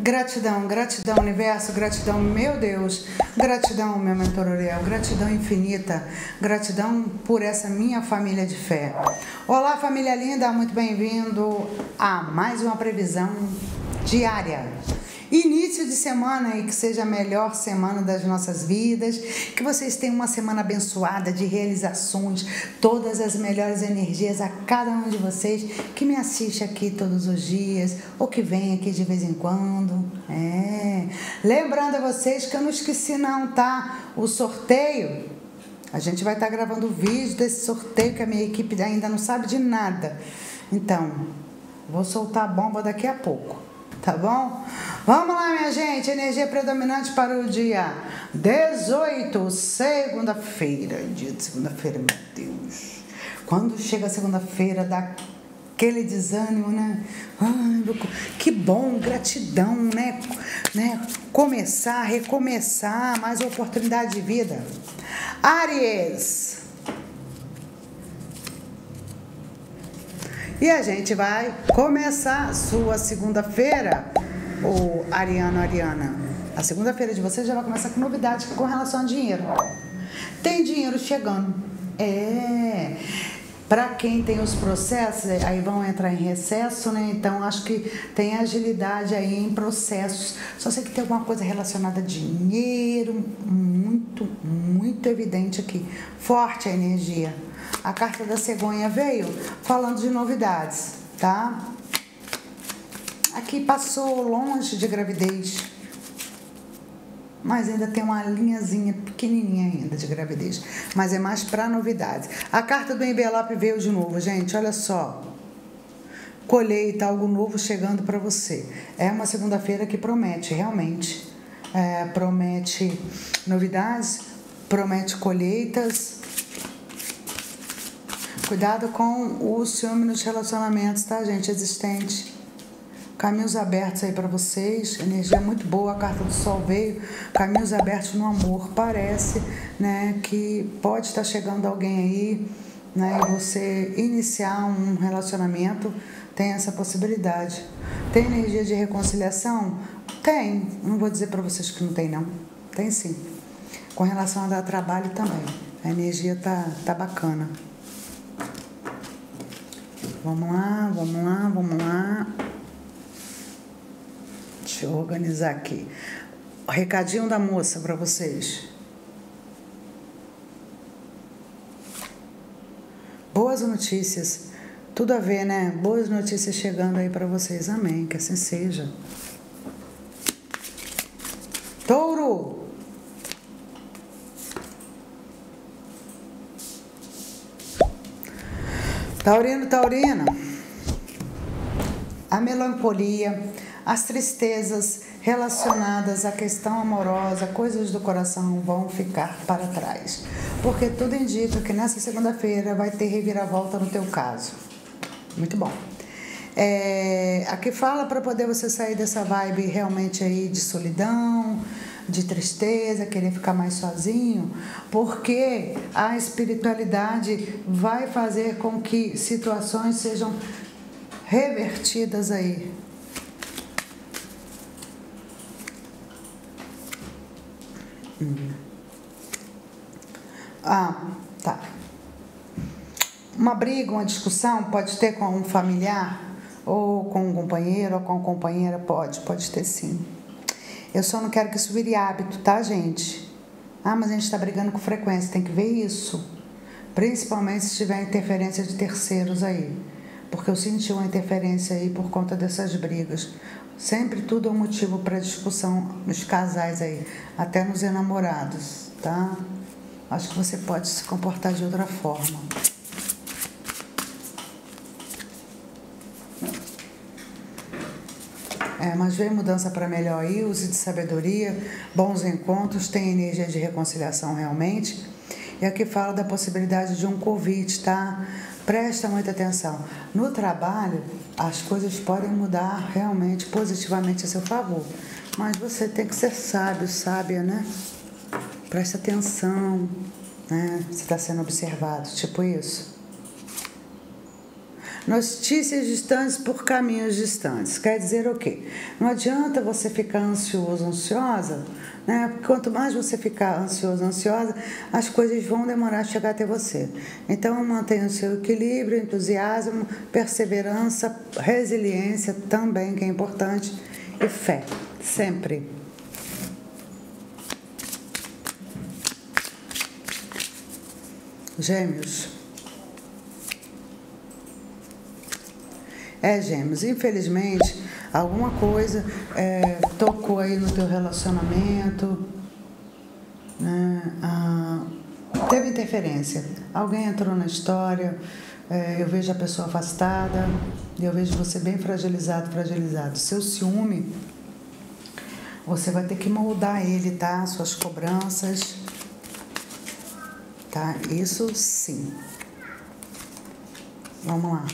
Gratidão, gratidão, universo, gratidão, meu Deus, gratidão, meu mentor Uriel, gratidão infinita, gratidão por essa minha família de fé. Olá, família linda, muito bem-vindo a mais uma previsão diária. Início de semana e que seja a melhor semana das nossas vidas, que vocês tenham uma semana abençoada de realizações, todas as melhores energias a cada um de vocês que me assiste aqui todos os dias ou que vem aqui de vez em quando. Lembrando a vocês que eu não esqueci não, tá? O sorteio, a gente vai estar gravando o vídeo desse sorteio que a minha equipe ainda não sabe de nada. Então, vou soltar a bomba daqui a pouco. Tá bom? Vamos lá, minha gente. Energia predominante para o dia 18, segunda-feira. Dia de segunda-feira, meu Deus. Quando chega a segunda-feira, dá aquele desânimo, né? Ai, que bom, gratidão, né? Começar, recomeçar, mais oportunidade de vida. Áries. E a gente vai começar a sua segunda-feira, o Ariano, Ariana. A segunda-feira de vocês já vai começar com novidades com relação a dinheiro. Tem dinheiro chegando. Para quem tem os processos, aí vão entrar em recesso, né? Então, acho que tem agilidade aí em processos. Só sei que tem alguma coisa relacionada a dinheiro, muito evidente aqui. Forte a energia. A carta da cegonha veio falando de novidades, tá? Aqui passou longe de gravidez, mas ainda tem uma linhazinha pequenininha ainda de gravidez, mas é mais para novidades. A carta do envelope veio de novo, gente, olha só. Colheita, algo novo chegando para você. É uma segunda-feira que promete, realmente. Promete novidades, promete colheitas. Cuidado com o ciúme nos relacionamentos, tá, gente? Existente. Caminhos abertos aí para vocês. Energia muito boa. A carta do sol veio. Caminhos abertos no amor. Parece, né, que pode estar chegando alguém aí, né, e você iniciar um relacionamento. Tem essa possibilidade. Tem energia de reconciliação? Tem. Não vou dizer para vocês que não tem, não. Tem sim. Com relação a dar trabalho também. A energia tá bacana. Vamos lá. Deixa eu organizar aqui. O recadinho da moça para vocês. Boas notícias. Tudo a ver, né? Boas notícias chegando aí para vocês. Amém. Que assim seja. Touro. Taurina, a melancolia, as tristezas relacionadas à questão amorosa, coisas do coração vão ficar para trás, porque tudo indica que nessa segunda-feira vai ter reviravolta no teu caso. Muito bom. Aqui fala para poder você sair dessa vibe realmente aí de solidão, de tristeza, querer ficar mais sozinho, porque a espiritualidade vai fazer com que situações sejam revertidas aí. Tá. Uma briga, uma discussão pode ter com um familiar, ou com um companheiro, ou com uma companheira, pode ter sim. Eu só não quero que isso vire hábito, tá, gente? Mas a gente está brigando com frequência, tem que ver isso. Principalmente se tiver interferência de terceiros aí. Porque eu senti uma interferência aí por conta dessas brigas. Sempre tudo é um motivo para discussão nos casais aí, até nos enamorados, tá? Acho que você pode se comportar de outra forma. Mas vem mudança para melhor aí, use de sabedoria, bons encontros, tem energia de reconciliação realmente. E aqui fala da possibilidade de um convite, tá? Presta muita atenção. No trabalho, as coisas podem mudar realmente positivamente a seu favor. Mas você tem que ser sábio, sábia, né? Presta atenção, né? Você está sendo observado, tipo isso. Notícias distantes por caminhos distantes. Quer dizer o quê? Não adianta você ficar ansioso, ansiosa, né? Porque quanto mais você ficar ansioso, ansiosa, as coisas vão demorar a chegar até você. Então, mantenha o seu equilíbrio, entusiasmo, perseverança, resiliência também, que é importante, e fé, sempre. Gêmeos. Gêmeos, infelizmente, alguma coisa tocou aí no teu relacionamento, né? Teve interferência, alguém entrou na história, eu vejo a pessoa afastada, eu vejo você bem fragilizado. Seu ciúme, você vai ter que moldar ele, tá? Suas cobranças, tá? Isso sim. Vamos lá.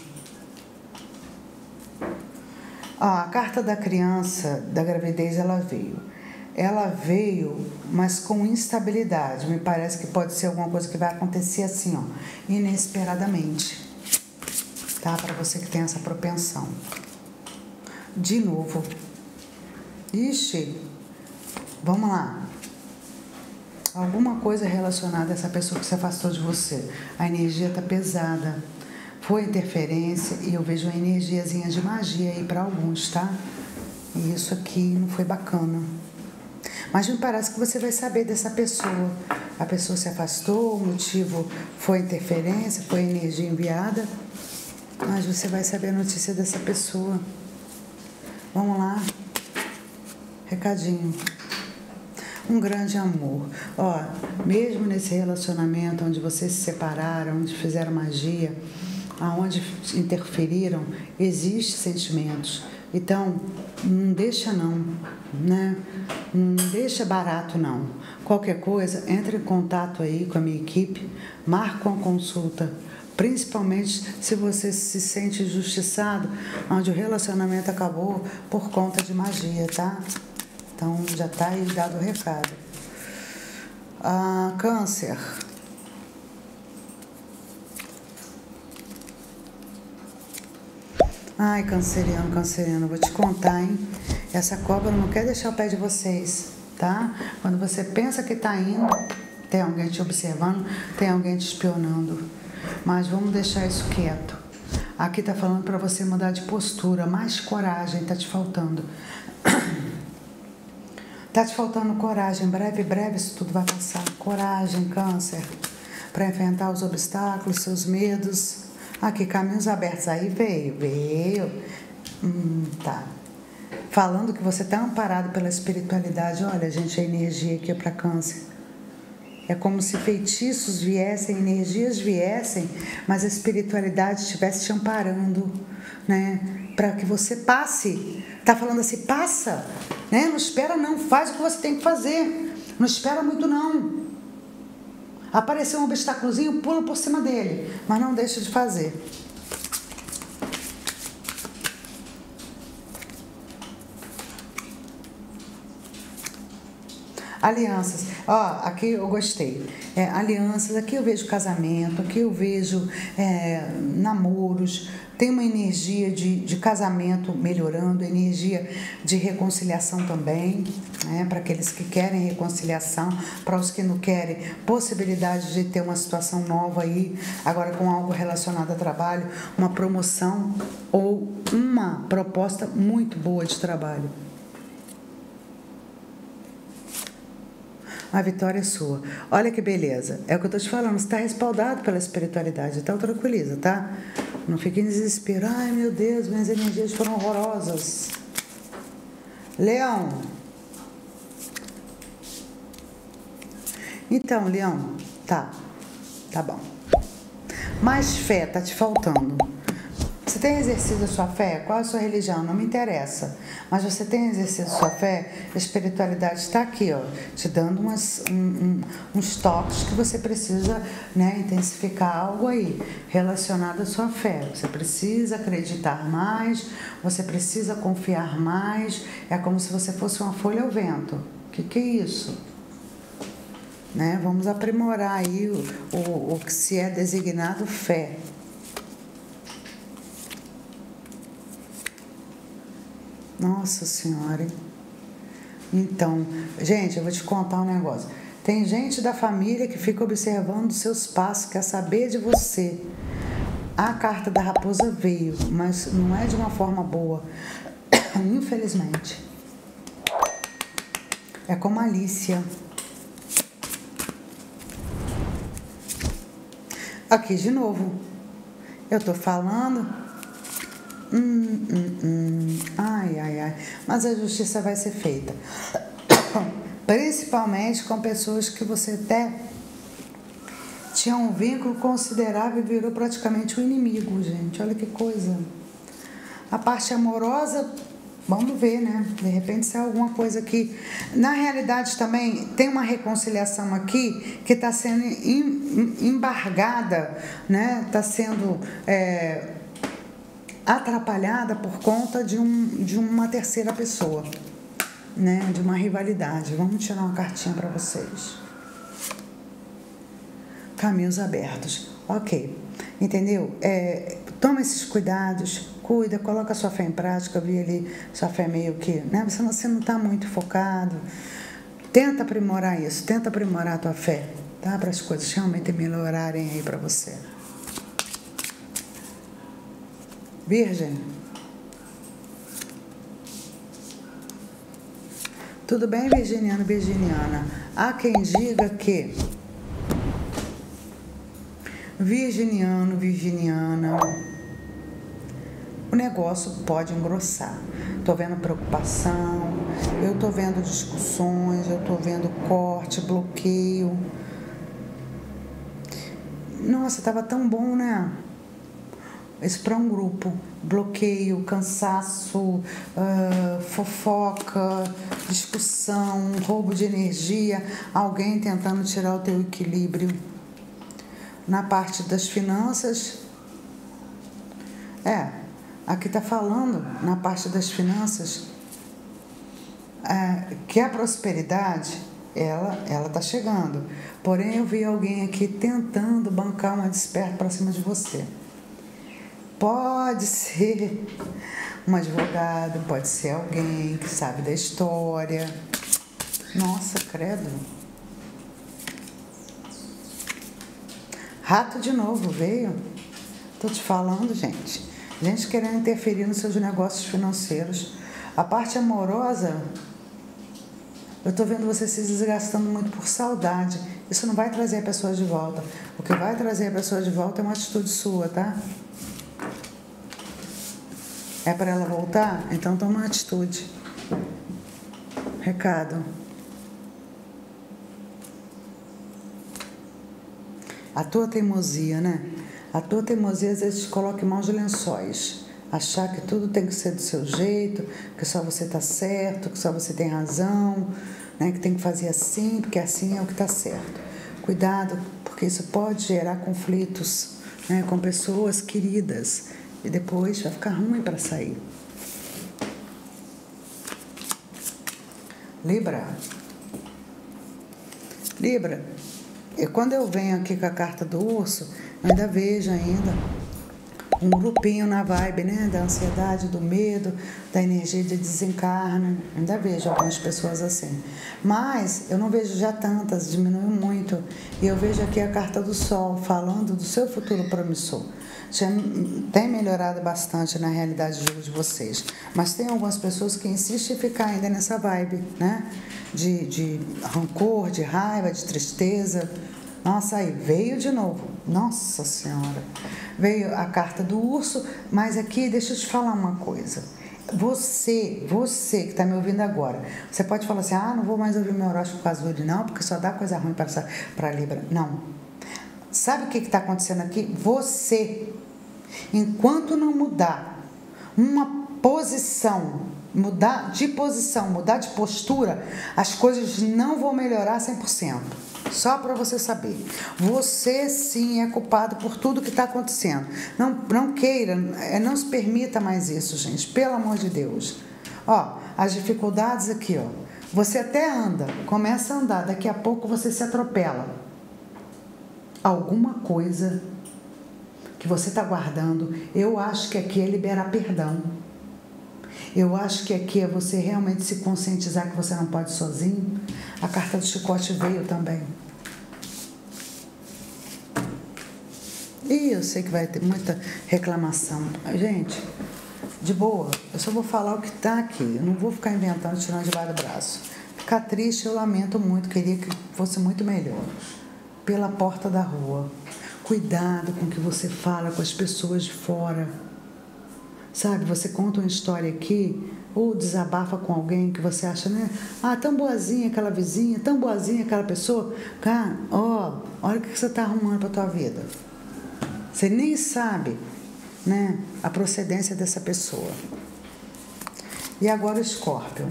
A carta da criança, da gravidez, ela veio, mas com instabilidade. Me parece que pode ser alguma coisa que vai acontecer assim, ó, inesperadamente, tá? Para você que tem essa propensão. De novo. Ixi, vamos lá. Alguma coisa relacionada a essa pessoa que se afastou de você. A energia tá pesada. Foi interferência e eu vejo uma energiazinha de magia aí para alguns, tá? E isso aqui não foi bacana. Mas me parece que você vai saber dessa pessoa. A pessoa se afastou, o motivo foi interferência, foi energia enviada. Mas você vai saber a notícia dessa pessoa. Vamos lá. Recadinho. Um grande amor. Ó, mesmo nesse relacionamento onde vocês se separaram, onde fizeram magia, aonde interferiram, existem sentimentos. Então, não deixa não, né? Não deixa barato não. Qualquer coisa, entre em contato aí com a minha equipe, marca uma consulta. Principalmente se você se sente injustiçado, onde o relacionamento acabou por conta de magia, tá? Então, já tá aí dado o recado. Câncer. Ai, canceriano, vou te contar, hein? Essa cobra não quer deixar o pé de vocês, tá? Quando você pensa que tá indo, tem alguém te observando, tem alguém te espionando. Mas vamos deixar isso quieto. Aqui tá falando pra você mudar de postura, mais coragem tá te faltando. Tá te faltando coragem, breve isso tudo vai passar. Coragem, câncer, pra enfrentar os obstáculos, seus medos. Aqui, caminhos abertos. Aí veio. Tá. Falando que você está amparado pela espiritualidade. Olha, gente, a energia aqui é para câncer. É como se feitiços viessem, energias viessem, mas a espiritualidade estivesse te amparando, né? Para que você passe. Tá falando assim, passa, né? Não espera não, faz o que você tem que fazer. Não espera muito não. Apareceu um obstáculozinho, pula por cima dele, mas não deixa de fazer. Alianças. Aqui eu gostei. Alianças, aqui eu vejo casamento, aqui eu vejo namoros. Tem uma energia de casamento melhorando, energia de reconciliação também, né? Para aqueles que querem reconciliação, para os que não querem, possibilidade de ter uma situação nova aí, agora com algo relacionado a trabalho, uma promoção ou uma proposta muito boa de trabalho. A vitória é sua. Olha que beleza. É o que eu tô te falando. Você está respaldado pela espiritualidade. Então, tranquiliza, tá? Não fique em desespero. Ai, meu Deus, minhas energias foram horrorosas. Leão. Então, Leão, tá bom. Mais fé tá te faltando. Você tem exercido a sua fé? Qual é a sua religião? Não me interessa. Mas você tem exercido a sua fé? A espiritualidade está aqui, ó, te dando uns toques que você precisa, né, intensificar algo aí relacionado à sua fé. Você precisa acreditar mais, você precisa confiar mais. É como se você fosse uma folha ao vento. O que é isso? Né? Vamos aprimorar aí o que se é designado fé. Nossa Senhora. Então, gente, eu vou te contar um negócio. Tem gente da família que fica observando os seus passos, quer saber de você. A carta da raposa veio, mas não é de uma forma boa. Infelizmente. É com malícia. Aqui de novo. Eu tô falando. Ai, ai, ai. Mas a justiça vai ser feita. Principalmente com pessoas que você até tinha um vínculo considerável e virou praticamente um inimigo, gente. Olha que coisa. A parte amorosa, vamos ver, né? De repente, se é alguma coisa que... Na realidade, também, tem uma reconciliação aqui que está sendo embargada, né? Está sendo atrapalhada por conta de uma terceira pessoa, né? De uma rivalidade. Vamos tirar uma cartinha para vocês. Caminhos abertos. Ok. Entendeu? Toma esses cuidados, cuida, coloca a sua fé em prática. Eu vi ali sua fé meio que, né? Você não está muito focado. Tenta aprimorar isso, tenta aprimorar a tua fé, tá? Para as coisas realmente melhorarem aí para você. Virgem. Tudo bem, virginiano, virginiana? Há quem diga que virginiano, virginiana, o negócio pode engrossar. Tô vendo preocupação, eu tô vendo discussões, eu tô vendo corte, bloqueio. Nossa, tava tão bom, né? Isso para um grupo. Bloqueio, cansaço, fofoca, discussão, roubo de energia, alguém tentando tirar o teu equilíbrio. Na parte das finanças, aqui está falando, na parte das finanças, que a prosperidade, ela está chegando. Porém, eu vi alguém aqui tentando bancar uma desperta para cima de você. Pode ser um advogado, pode ser alguém que sabe da história. Nossa, credo. Rato de novo veio. Tô te falando, gente. Gente querendo interferir nos seus negócios financeiros. A parte amorosa, eu tô vendo você se desgastando muito por saudade. Isso não vai trazer a pessoa de volta. O que vai trazer a pessoa de volta é uma atitude sua, tá? É para ela voltar? Então toma uma atitude. Recado. A tua teimosia, né? A tua teimosia às vezes te coloca em mãos de lençóis. Achar que tudo tem que ser do seu jeito, que só você tá certo, que só você tem razão, né? Que tem que fazer assim, porque assim é o que tá certo. Cuidado, porque isso pode gerar conflitos, né? Com pessoas queridas. E depois vai ficar ruim para sair. Libra. Libra. E quando eu venho aqui com a carta do urso, eu ainda vejo um grupinho na vibe, né? Da ansiedade, do medo, da energia de desencarno. Ainda vejo algumas pessoas assim. Mas eu não vejo já tantas, diminuiu muito. E eu vejo aqui a carta do sol, falando do seu futuro promissor. Já tem melhorado bastante na realidade de vocês. Mas tem algumas pessoas que insistem em ficar ainda nessa vibe, né? De rancor, de raiva, de tristeza. Nossa, aí veio de novo. Nossa Senhora. Veio a carta do urso, mas aqui, deixa eu te falar uma coisa. Você que está me ouvindo agora, você pode falar assim, não vou mais ouvir meu horóscopo azul, não, porque só dá coisa ruim para Libra. Não. Sabe o que está acontecendo aqui? Você, enquanto não mudar uma posição, mudar de posição, mudar de postura, as coisas não vão melhorar 100%. Só para você saber. Você sim é culpado por tudo que está acontecendo. Não queira, não se permita mais isso, gente. Pelo amor de Deus. Ó, as dificuldades aqui, ó. Você até anda, começa a andar, daqui a pouco você se atropela. Alguma coisa que você está guardando, eu acho que aqui é liberar perdão. Eu acho que aqui é você realmente se conscientizar que você não pode sozinho. A carta do chicote veio também. E eu sei que vai ter muita reclamação. Gente, de boa, eu só vou falar o que está aqui. Eu não vou ficar inventando, tirando debaixo do braço. Ficar triste, eu lamento muito, queria que fosse muito melhor. Pela porta da rua. Cuidado com o que você fala com as pessoas de fora. Sabe, você conta uma história aqui, ou desabafa com alguém que você acha, né? Ah, tão boazinha aquela vizinha, tão boazinha aquela pessoa. Cara, olha o que você está arrumando para tua vida. Você nem sabe, né, a procedência dessa pessoa. E agora o Escorpião.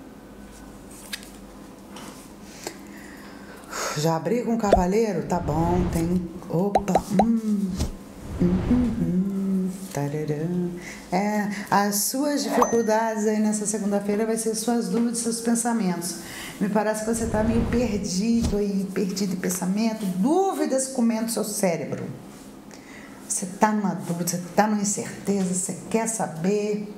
Já abri com o Cavaleiro? Tá bom, tem... Opa! Tararã. As suas dificuldades aí nessa segunda-feira vai ser suas dúvidas, seus pensamentos. Me parece que você tá meio perdido aí, perdido em pensamento, dúvidas comendo seu cérebro. Você tá numa dúvida, você tá numa incerteza, você quer saber...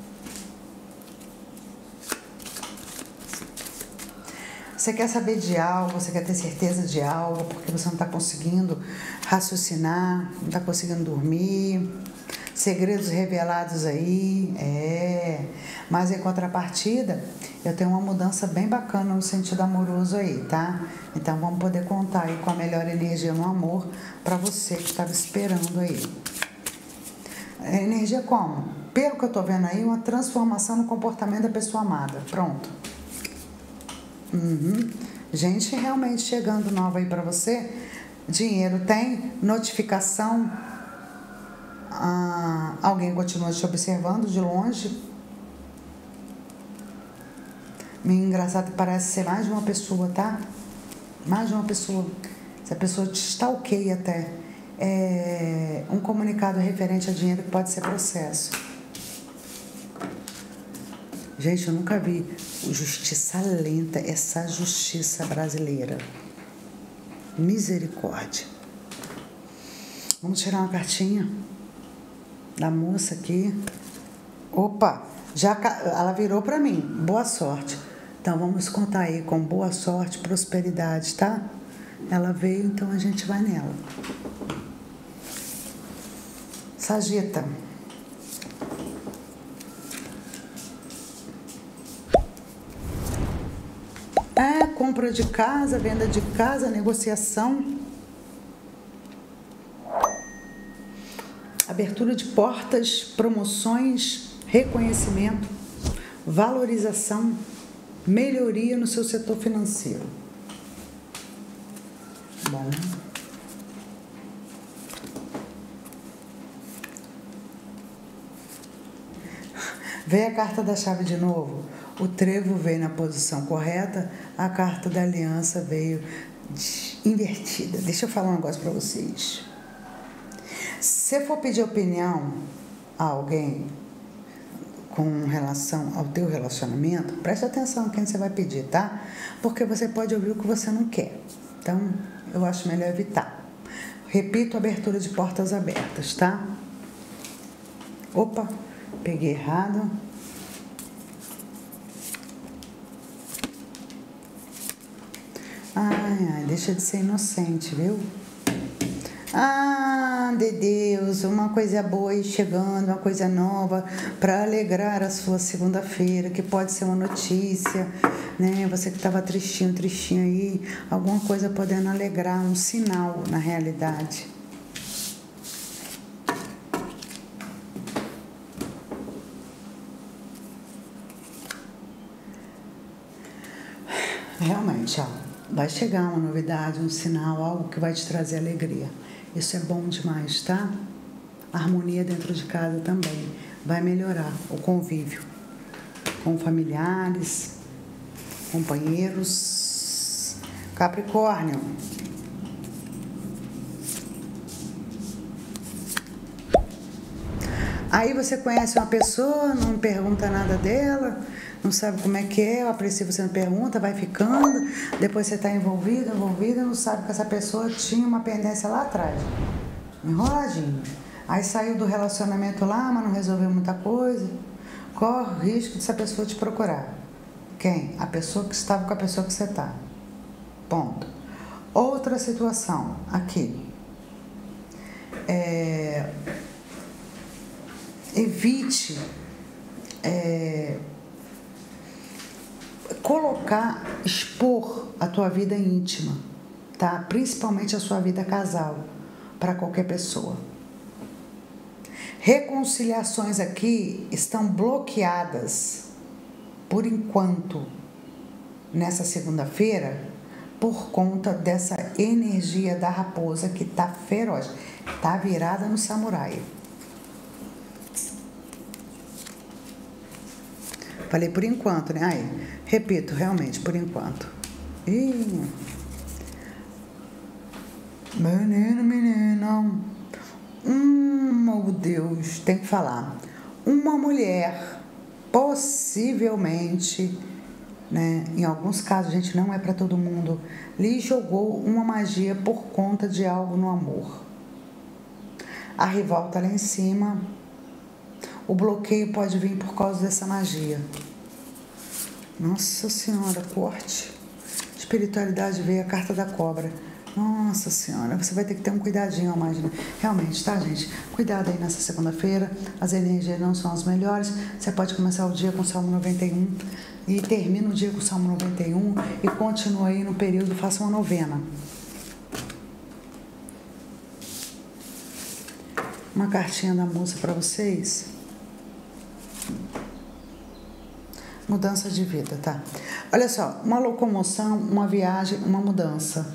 Você quer saber de algo, você quer ter certeza de algo, porque você não está conseguindo raciocinar, não está conseguindo dormir, segredos revelados aí, mas em contrapartida, eu tenho uma mudança bem bacana no sentido amoroso aí, tá? Então vamos poder contar aí com a melhor energia no amor para você que estava esperando aí. Energia como? Pelo que eu tô vendo aí, uma transformação no comportamento da pessoa amada. Pronto. Gente realmente chegando nova aí pra você. Dinheiro tem, notificação, alguém continua te observando de longe. Meio engraçado que parece ser mais de uma pessoa, tá? Mais de uma pessoa. Essa pessoa te stalkeia até. Um comunicado referente a dinheiro que pode ser processo. Gente, eu nunca vi justiça lenta, essa justiça brasileira. Misericórdia. Vamos tirar uma cartinha da moça aqui. Opa, ela virou pra mim. Boa sorte. Então vamos contar aí com boa sorte, prosperidade, tá? Ela veio, então a gente vai nela. Sagita. Compra de casa, venda de casa, negociação. Abertura de portas, promoções, reconhecimento, valorização, melhoria no seu setor financeiro. Bom. Veio a carta da chave de novo. O trevo veio na posição correta, a carta da aliança veio invertida. Deixa eu falar um negócio para vocês. Se for pedir opinião a alguém com relação ao teu relacionamento, preste atenção em quem você vai pedir, tá? Porque você pode ouvir o que você não quer. Então, eu acho melhor evitar. Repito, abertura de portas abertas, tá? Opa, peguei errado. Ai, deixa de ser inocente, viu? De Deus, uma coisa boa aí chegando, uma coisa nova para alegrar a sua segunda-feira, que pode ser uma notícia, né? Você que estava tristinho aí, alguma coisa podendo alegrar, um sinal na realidade. Realmente, vai chegar uma novidade, um sinal, algo que vai te trazer alegria. Isso é bom demais, tá? A harmonia dentro de casa também vai melhorar o convívio com familiares, companheiros. Capricórnio. Aí você conhece uma pessoa, não pergunta nada dela, não sabe como é que é, a princípio você não pergunta, vai ficando, depois você está envolvida, não sabe que essa pessoa tinha uma pendência lá atrás, enroladinho. Aí saiu do relacionamento lá, mas não resolveu muita coisa, Corre o risco dessa pessoa te procurar. Quem? A pessoa que estava com a pessoa que você está. Ponto. Outra situação, aqui. Evite expor a tua vida íntima, tá? Principalmente a sua vida casal, para qualquer pessoa. Reconciliações aqui estão bloqueadas, por enquanto, nessa segunda-feira, por conta dessa energia da raposa que tá feroz, tá virada no samurai. Falei por enquanto, né? Aí, repito, realmente, por enquanto. Menino. Meu Deus, tem que falar. Uma mulher, possivelmente, né? Em alguns casos, gente, não é para todo mundo, lhe jogou uma magia por conta de algo no amor. A rival tá lá em cima. O bloqueio pode vir por causa dessa magia. Nossa Senhora, corte. Espiritualidade veio a carta da cobra. Nossa Senhora, você vai ter que ter um cuidadinho a mais, né? Realmente, tá, gente? Cuidado aí nessa segunda-feira. As energias não são as melhores. Você pode começar o dia com o Salmo 91 e termina o dia com o Salmo 91 e continua aí no período, faça uma novena. Uma cartinha da moça para vocês. Mudança de vida, tá? Olha só, uma locomoção, uma viagem, uma mudança.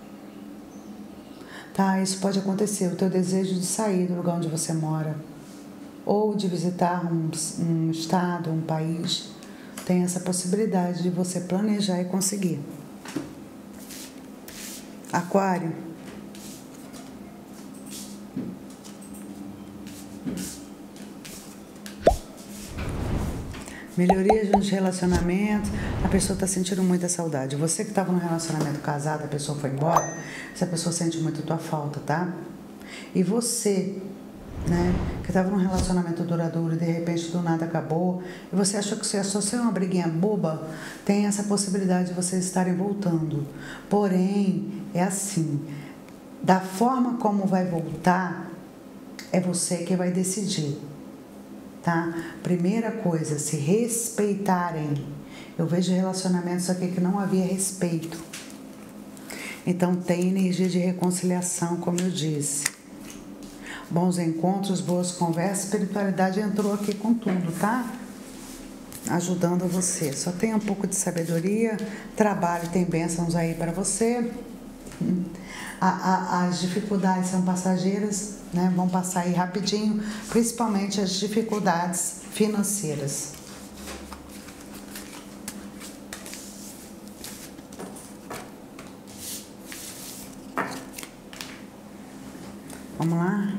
Tá? Isso pode acontecer, o teu desejo de sair do lugar onde você mora, ou de visitar um estado, um país, tem essa possibilidade de você planejar e conseguir. Aquário. Melhoria nos relacionamentos, a pessoa está sentindo muita saudade. Você que estava num relacionamento casado, a pessoa foi embora, essa pessoa sente muito a tua falta, tá? E você, né, que estava num relacionamento duradouro e de repente do nada acabou, e você achou que isso ia só ser uma briguinha boba, tem essa possibilidade de vocês estarem voltando. Porém, é assim, da forma como vai voltar, é você que vai decidir. Tá? Primeira coisa, se respeitarem. Eu vejo relacionamentos aqui que não havia respeito. Então tem energia de reconciliação, como eu disse. Bons encontros, boas conversas, espiritualidade entrou aqui com tudo, tá? Ajudando você. Só tenha um pouco de sabedoria, trabalho, tem bênçãos aí para você. As dificuldades são passageiras, né? Vão passar aí rapidinho, principalmente as dificuldades financeiras. Vamos lá?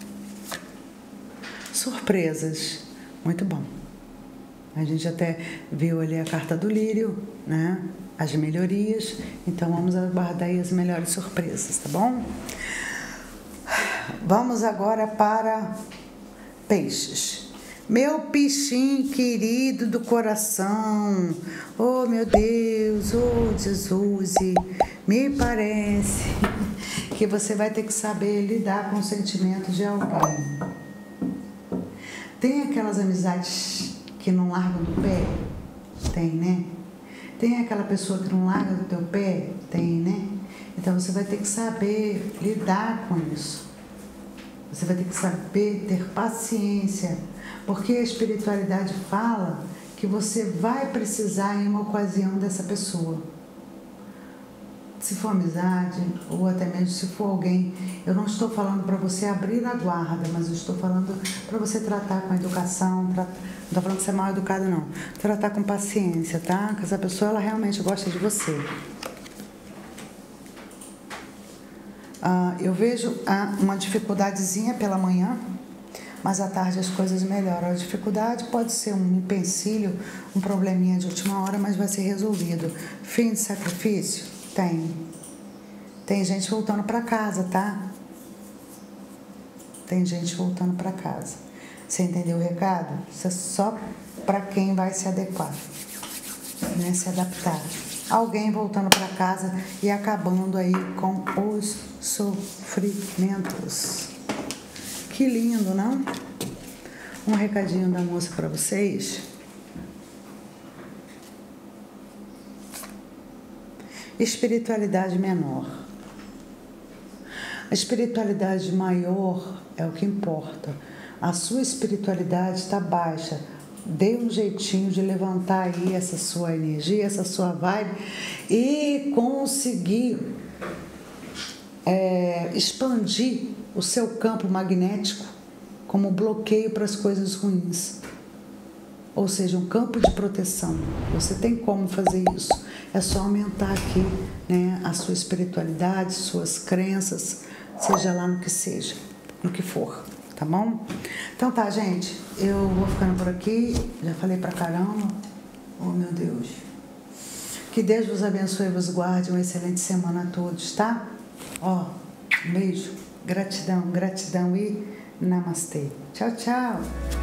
Surpresas. Muito bom. A gente até viu ali a carta do lírio, né? As melhorias. Então, vamos aguardar aí as melhores surpresas, tá bom? Vamos agora para peixes. Meu peixinho querido do coração. Oh, meu Deus. Oh, Jesus. Me parece que você vai ter que saber lidar com o sentimento de alguém. Tem aquelas amizades que não largam do pé? Tem, né? Tem aquela pessoa que não larga do teu pé? Tem, né? Então você vai ter que saber lidar com isso. Você vai ter que saber ter paciência, porque a espiritualidade fala que você vai precisar em uma ocasião dessa pessoa. Se for amizade, ou até mesmo se for alguém, eu não estou falando para você abrir a guarda, mas eu estou falando para você tratar com educação, não estou falando de ser mal educado, não. Tratar com paciência, tá? Porque essa pessoa, ela realmente gosta de você. Eu vejo uma dificuldadezinha pela manhã, mas à tarde as coisas melhoram. A dificuldade pode ser um empecilho, um probleminha de última hora, mas vai ser resolvido. Fim de sacrifício? Tem gente voltando para casa, tá? Tem gente voltando para casa. Você entendeu o recado? Isso é só para quem vai se adequar, né? Se adaptar. Alguém voltando para casa e acabando aí com os sofrimentos. Que lindo, não? Um recadinho da moça para vocês. Espiritualidade menor. A espiritualidade maior é o que importa. A sua espiritualidade está baixa. Dê um jeitinho de levantar aí essa sua energia, essa sua vibe e conseguir expandir o seu campo magnético como bloqueio para as coisas ruins. Ou seja, um campo de proteção. Você tem como fazer isso. É só aumentar aqui, né, a sua espiritualidade, suas crenças, seja lá no que seja, no que for, tá bom? Então tá, gente, eu vou ficando por aqui. Já falei pra caramba. Oh, meu Deus. Que Deus vos abençoe e vos guarde. Uma excelente semana a todos, tá? Ó, um beijo, gratidão, gratidão e namastê. Tchau, tchau.